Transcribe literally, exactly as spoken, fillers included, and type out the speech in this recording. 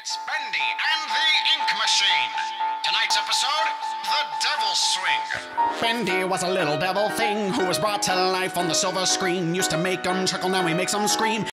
It's Bendy and the Ink Machine. Tonight's episode, The Devil Swing. Bendy was a little devil thing who was brought to life on the silver screen. Used to make 'em chuckle, now he makes 'em scream.